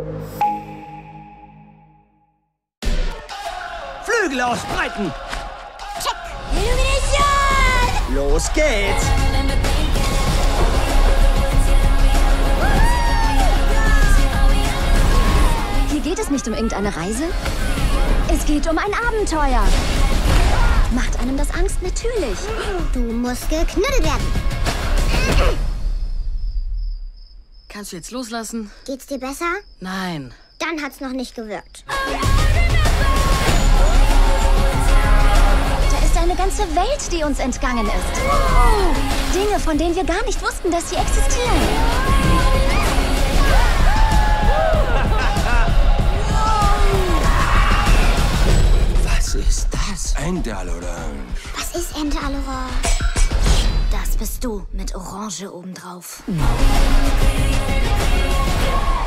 Flügel ausbreiten! Check! Illumination! Los geht's! Hier geht es nicht um irgendeine Reise. Es geht um ein Abenteuer. Macht einem das Angst? Natürlich. Du musst geknuddelt werden. Kannst du jetzt loslassen? Geht's dir besser? Nein. Dann hat's noch nicht gewirkt. Da ist eine ganze Welt, die uns entgangen ist. Dinge, von denen wir gar nicht wussten, dass sie existieren. Was ist das? Endalorange. Was ist Endalorange? Das bist du mit Orange obendrauf.